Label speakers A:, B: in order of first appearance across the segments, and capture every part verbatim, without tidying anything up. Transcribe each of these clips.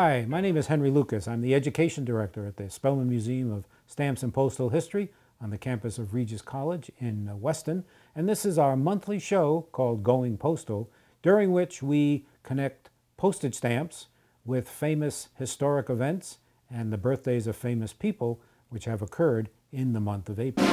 A: Hi, my name is Henry Lukas. I'm the Education Director at the Spellman Museum of Stamps and Postal History on the campus of Regis College in Weston. And this is our monthly show called Going Postal, during which we connect postage stamps with famous historic events and the birthdays of famous people which have occurred in the month of April.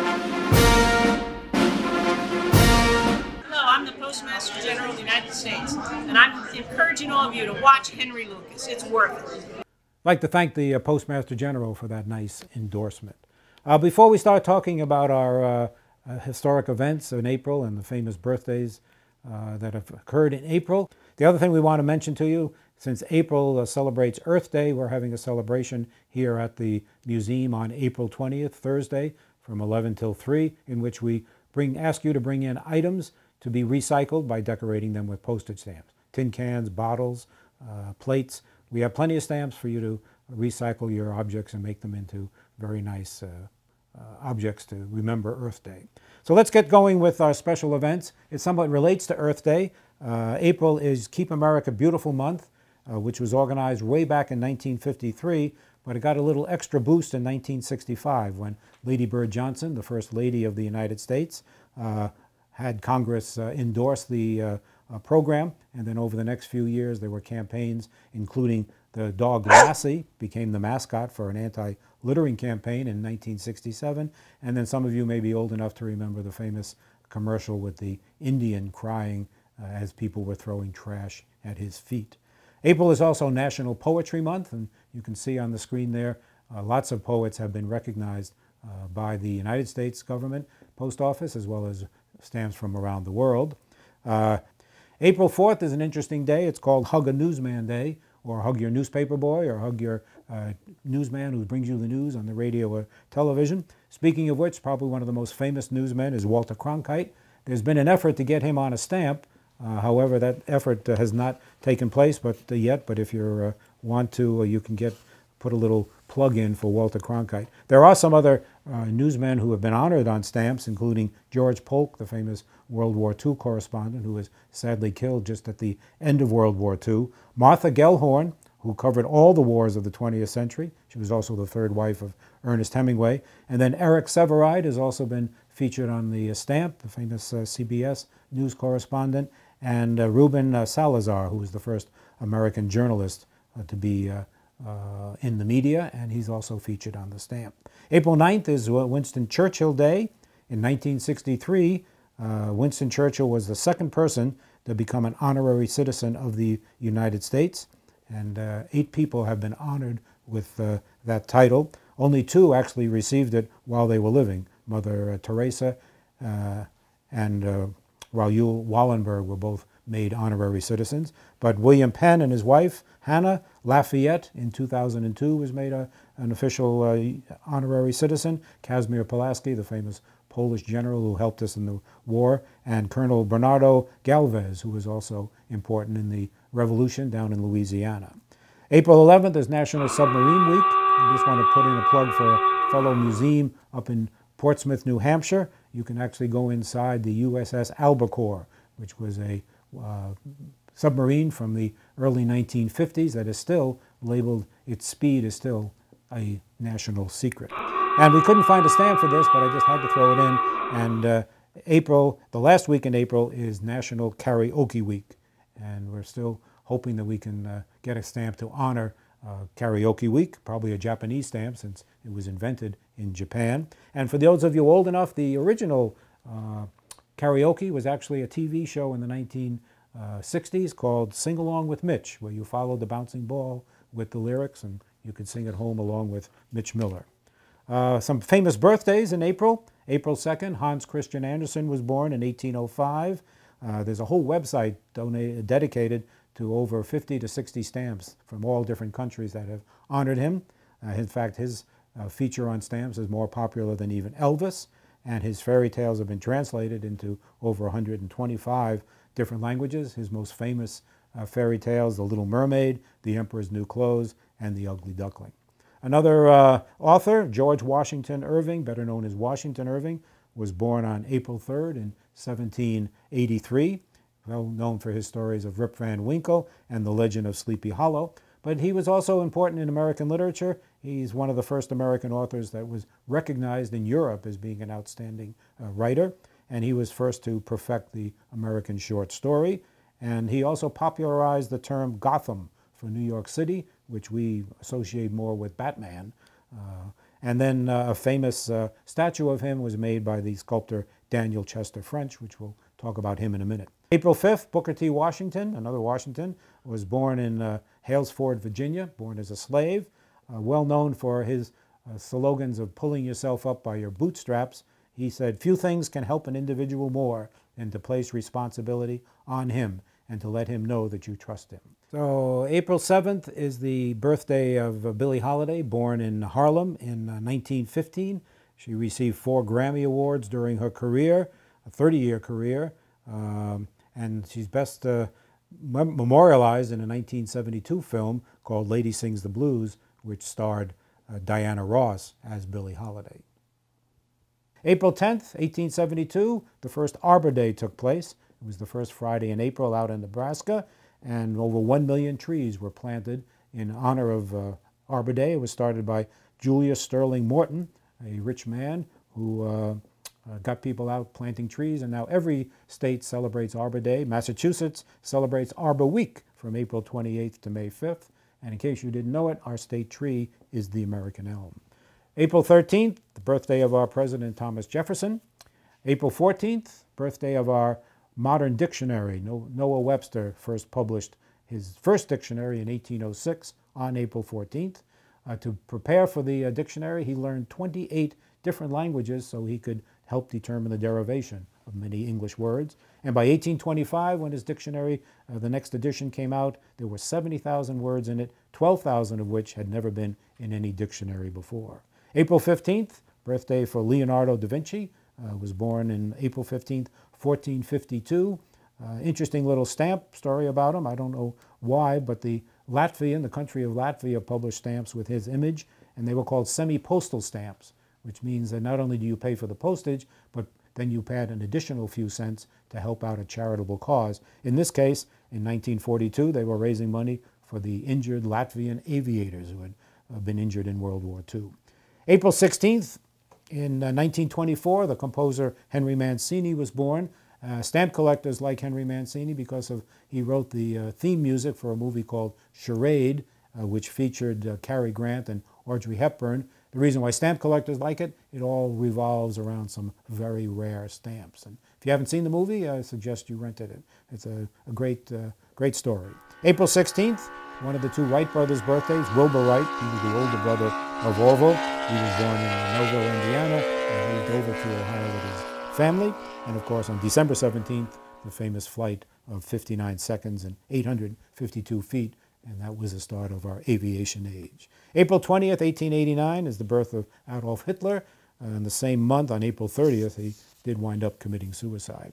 B: I'm the Postmaster General of the United States, and I'm encouraging all of you to watch Henry Lukas. It's worth it.
A: I'd like to thank the uh, Postmaster General for that nice endorsement. Uh, before we start talking about our uh, uh, historic events in April and the famous birthdays uh, that have occurred in April, the other thing we want to mention to you, since April uh, celebrates Earth Day, we're having a celebration here at the museum on April twentieth, Thursday, from eleven till three, in which we bring, ask you to bring in items to be recycled by decorating them with postage stamps. Tin cans, bottles, uh, plates. We have plenty of stamps for you to recycle your objects and make them into very nice uh, uh, objects to remember Earth Day. So let's get going with our special events. It somewhat relates to Earth Day. Uh, April is Keep America Beautiful Month, uh, which was organized way back in nineteen fifty-three, but it got a little extra boost in nineteen sixty-five when Lady Bird Johnson, the First Lady of the United States, uh, had Congress uh, endorse the uh, uh, program, and then over the next few years there were campaigns, including the dog Lassie became the mascot for an anti-littering campaign in nineteen sixty-seven, and then some of you may be old enough to remember the famous commercial with the Indian crying uh, as people were throwing trash at his feet. April is also National Poetry Month, and you can see on the screen there uh, lots of poets have been recognized uh, by the United States government, Post Office, as well as stamps from around the world. Uh, April fourth is an interesting day. It's called Hug a Newsman Day, or Hug Your Newspaper Boy, or Hug Your uh, Newsman who brings you the news on the radio or television. Speaking of which, probably one of the most famous newsmen is Walter Cronkite. There's been an effort to get him on a stamp. Uh, however, that effort uh, has not taken place but uh, yet, but if you uh, want to, uh, you can get put a little plug in for Walter Cronkite. There are some other uh, newsmen who have been honored on stamps, including George Polk, the famous World War Two correspondent who was sadly killed just at the end of World War Two. Martha Gellhorn, who covered all the wars of the twentieth century. She was also the third wife of Ernest Hemingway. And then Eric Sevareid has also been featured on the stamp, the famous uh, C B S news correspondent, and uh, Ruben uh, Salazar, who was the first American journalist uh, to be uh, Uh, in the media, and he's also featured on the stamp. April ninth is Winston Churchill Day. In nineteen sixty-three, uh, Winston Churchill was the second person to become an honorary citizen of the United States, and uh, eight people have been honored with uh, that title. Only two actually received it while they were living. Mother uh, Teresa uh, and uh, Raoul Wallenberg were both made honorary citizens. But William Penn and his wife, Hannah Lafayette, in two thousand two was made a, an official uh, honorary citizen. Kazimierz Pulaski, the famous Polish general who helped us in the war, and Colonel Bernardo Galvez, who was also important in the revolution down in Louisiana. April eleventh is National Submarine Week. I just want to put in a plug for a fellow museum up in Portsmouth, New Hampshire. You can actually go inside the U S S Albacore, which was a uh, submarine from the early nineteen fifties that is still labeled, its speed is still a national secret. And we couldn't find a stamp for this, but I just had to throw it in. And uh, April, the last week in April, is National Karaoke Week. And we're still hoping that we can uh, get a stamp to honor uh, Karaoke Week, probably a Japanese stamp since it was invented in Japan. And for those of you old enough, the original uh, karaoke was actually a T V show in the nineteen sixties called Sing Along with Mitch, where you followed the bouncing ball with the lyrics and you could sing at home along with Mitch Miller. Uh, some famous birthdays in April. April second, Hans Christian Andersen was born in eighteen oh five. Uh, there's a whole website donated, dedicated to over fifty to sixty stamps from all different countries that have honored him. Uh, in fact, his uh, feature on stamps is more popular than even Elvis, and his fairy tales have been translated into over one hundred twenty-five different languages. His most famous uh, fairy tales, The Little Mermaid, The Emperor's New Clothes, and The Ugly Duckling. Another uh, author, George Washington Irving, better known as Washington Irving, was born on April third in seventeen eighty-three, well known for his stories of Rip Van Winkle and The Legend of Sleepy Hollow. But he was also important in American literature. He's one of the first American authors that was recognized in Europe as being an outstanding uh, writer. And he was first to perfect the American short story. And he also popularized the term Gotham for New York City, which we associate more with Batman. Uh, and then uh, a famous uh, statue of him was made by the sculptor Daniel Chester French, which we'll talk about him in a minute. April fifth, Booker T. Washington, another Washington, was born in uh, Halesford, Virginia, born as a slave, uh, well known for his uh, slogans of pulling yourself up by your bootstraps. He said, "Few things can help an individual more than to place responsibility on him and to let him know that you trust him." So April seventh is the birthday of uh, Billie Holiday, born in Harlem in uh, nineteen fifteen. She received four Grammy Awards during her career, a thirty-year career, um, and she's best uh, mem memorialized in a nineteen seventy-two film called Lady Sings the Blues, which starred uh, Diana Ross as Billie Holiday. April tenth, eighteen seventy-two, the first Arbor Day took place. It was the first Friday in April out in Nebraska, and over one million trees were planted in honor of uh, Arbor Day. It was started by Julius Sterling Morton, a rich man who uh, uh, got people out planting trees, and now every state celebrates Arbor Day. Massachusetts celebrates Arbor Week from April twenty-eighth to May fifth, and in case you didn't know it, our state tree is the American elm. April thirteenth, the birthday of our President Thomas Jefferson. April fourteenth, birthday of our modern dictionary. Noah Webster first published his first dictionary in eighteen oh six on April fourteenth. Uh, to prepare for the uh, dictionary, he learned twenty-eight different languages so he could help determine the derivation of many English words. And by eighteen twenty-five, when his dictionary, uh, the next edition came out, there were seventy thousand words in it, twelve thousand of which had never been in any dictionary before. April fifteenth, birthday for Leonardo da Vinci, uh, was born in April fifteenth, fourteen fifty-two. Uh, interesting little stamp story about him. I don't know why, but the Latvian, the country of Latvia, published stamps with his image, and they were called semi-postal stamps, which means that not only do you pay for the postage, but then you pay an additional few cents to help out a charitable cause. In this case, in nineteen forty-two, they were raising money for the injured Latvian aviators who had uh, been injured in World War Two. April sixteenth, in uh, nineteen twenty-four, the composer Henry Mancini was born. Uh, stamp collectors like Henry Mancini because of he wrote the uh, theme music for a movie called Charade, uh, which featured uh, Cary Grant and Audrey Hepburn. The reason why stamp collectors like it, it all revolves around some very rare stamps. And if you haven't seen the movie, I suggest you rented it. It's a, a great, uh, great story. April sixteenth, one of the two Wright brothers' birthdays, Wilbur Wright. He was the older brother of Orville. He was born in Melville, Indiana, and moved over to Ohio with his family. And of course, on December seventeenth, the famous flight of fifty-nine seconds and eight hundred fifty-two feet, and that was the start of our aviation age. April twentieth, eighteen eighty-nine, is the birth of Adolf Hitler. Uh, in the same month, on April thirtieth, he did wind up committing suicide.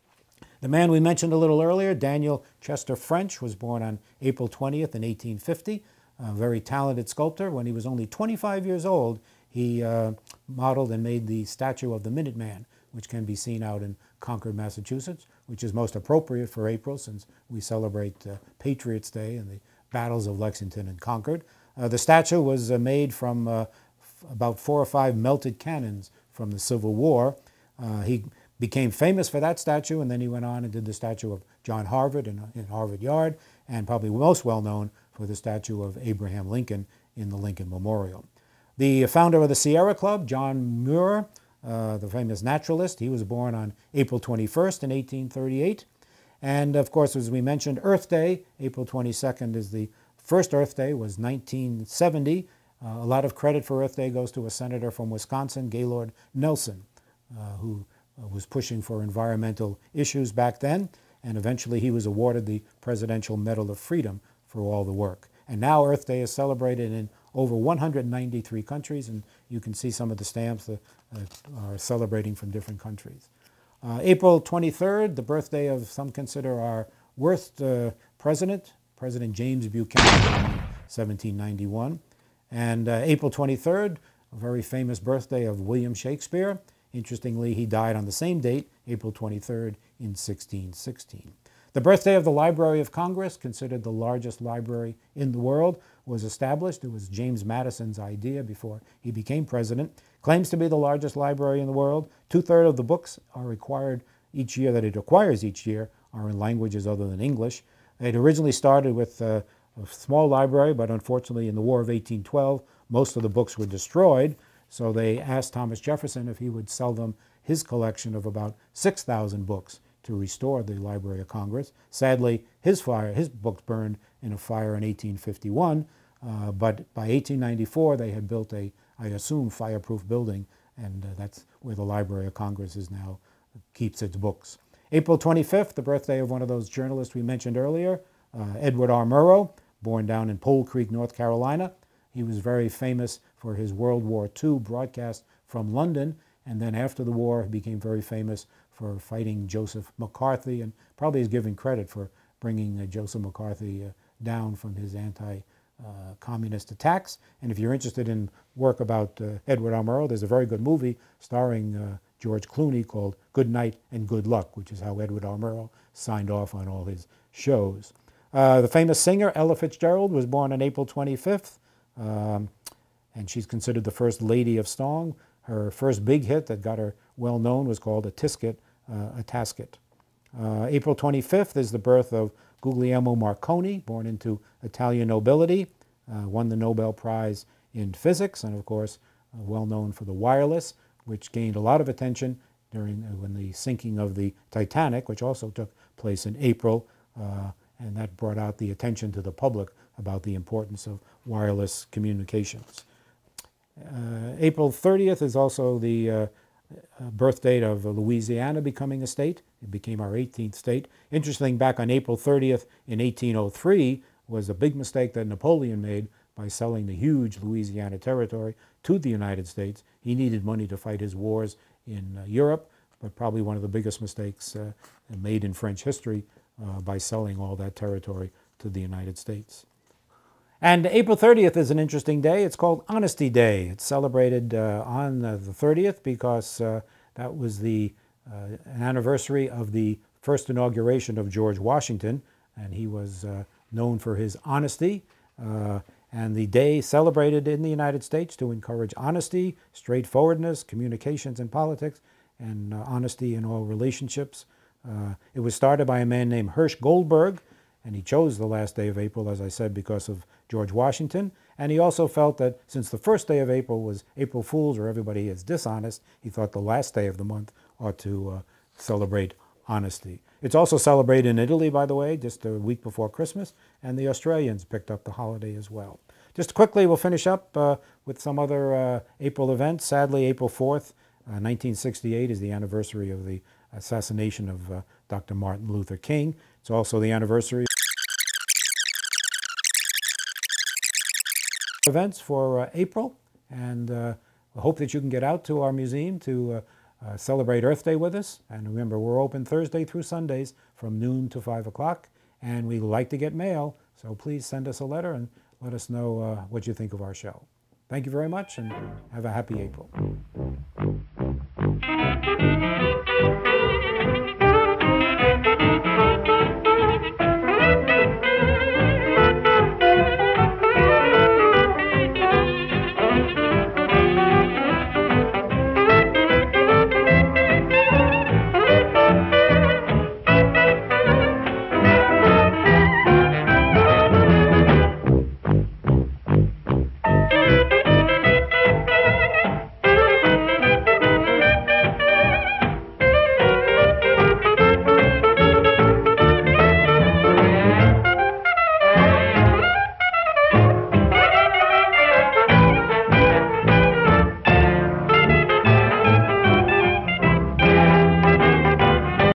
A: The man we mentioned a little earlier, Daniel Chester French, was born on April twentieth in eighteen fifty. A very talented sculptor. When he was only twenty-five years old, he uh, modeled and made the statue of the Minuteman, which can be seen out in Concord, Massachusetts, which is most appropriate for April since we celebrate uh, Patriots' Day and the battles of Lexington and Concord. Uh, the statue was uh, made from uh, about four or five melted cannons from the Civil War. Uh, he became famous for that statue, and then he went on and did the statue of John Harvard in, in Harvard Yard, and probably most well known for the statue of Abraham Lincoln in the Lincoln Memorial. The founder of the Sierra Club, John Muir, uh, the famous naturalist, he was born on April twenty-first in eighteen thirty-eight. And of course, as we mentioned, Earth Day, April twenty-second is the first Earth Day, was nineteen seventy. Uh, a lot of credit for Earth Day goes to a senator from Wisconsin, Gaylord Nelson, uh, who uh, was pushing for environmental issues back then, and eventually he was awarded the Presidential Medal of Freedom for all the work. And now Earth Day is celebrated in over one hundred ninety-three countries, and you can see some of the stamps that uh, are celebrating from different countries. Uh, April twenty-third, the birthday of some consider our worst uh, president, President James Buchanan in seventeen ninety-one. And uh, April twenty-third, a very famous birthday of William Shakespeare. Interestingly, he died on the same date, April twenty-third, in sixteen sixteen. The birthday of the Library of Congress, considered the largest library in the world, was established. It was James Madison's idea before he became president. Claims to be the largest library in the world. Two-thirds of the books are required each year that it acquires each year are in languages other than English. It originally started with uh, a small library, but unfortunately in the War of eighteen twelve, most of the books were destroyed. So they asked Thomas Jefferson if he would sell them his collection of about six thousand books to restore the Library of Congress. Sadly, his fire, his books burned in a fire in eighteen fifty-one, uh, but by eighteen ninety-four they had built a, I assume, fireproof building, and uh, that's where the Library of Congress is now, keeps its books. April twenty-fifth, the birthday of one of those journalists we mentioned earlier, uh, Edward R. Murrow, born down in Pole Creek, North Carolina. He was very famous for his World War Two broadcast from London, and then after the war he became very famous for fighting Joseph McCarthy, and probably is given credit for bringing uh, Joseph McCarthy uh, down from his anti-communist uh, attacks. And if you're interested in work about uh, Edward R. Murrow, there's a very good movie starring uh, George Clooney called Good Night and Good Luck, which is how Edward R. Murrow signed off on all his shows. Uh, the famous singer Ella Fitzgerald was born on April twenty-fifth, um, and she's considered the first lady of song. Her first big hit that got her well known was called A Tisket, uh, a Tasket. Uh, April twenty-fifth is the birth of Guglielmo Marconi, born into Italian nobility, uh, won the Nobel Prize in Physics, and of course uh, well known for the wireless, which gained a lot of attention during uh, when the sinking of the Titanic, which also took place in April, uh, and that brought out the attention to the public about the importance of wireless communications. Uh, April thirtieth is also the uh, uh, birth date of Louisiana becoming a state. It became our eighteenth state. Interesting, back on April thirtieth in eighteen oh three was a big mistake that Napoleon made by selling the huge Louisiana territory to the United States. He needed money to fight his wars in uh, Europe, but probably one of the biggest mistakes uh, made in French history uh, by selling all that territory to the United States. And April thirtieth is an interesting day. It's called Honesty Day. It's celebrated uh, on uh, the thirtieth because uh, that was the uh, an anniversary of the first inauguration of George Washington, and he was uh, known for his honesty. Uh, and the day celebrated in the United States to encourage honesty, straightforwardness, communications in politics, and uh, honesty in all relationships. Uh, it was started by a man named Hirsch Goldberg, and he chose the last day of April, as I said, because of George Washington. And he also felt that since the first day of April was April Fool's, or everybody is dishonest, he thought the last day of the month ought to uh, celebrate honesty. It's also celebrated in Italy, by the way, just a week before Christmas, and the Australians picked up the holiday as well. Just quickly, we'll finish up uh, with some other uh, April events. Sadly, April fourth, uh, nineteen sixty-eight is the anniversary of the assassination of uh, Doctor Martin Luther King. It's also the anniversary events for uh, April, and uh, I hope that you can get out to our museum to uh, uh, celebrate Earth Day with us. And remember, we're open Thursday through Sundays from noon to five o'clock, and we like to get mail, so please send us a letter and let us know uh, what you think of our show. Thank you very much, and have a happy April.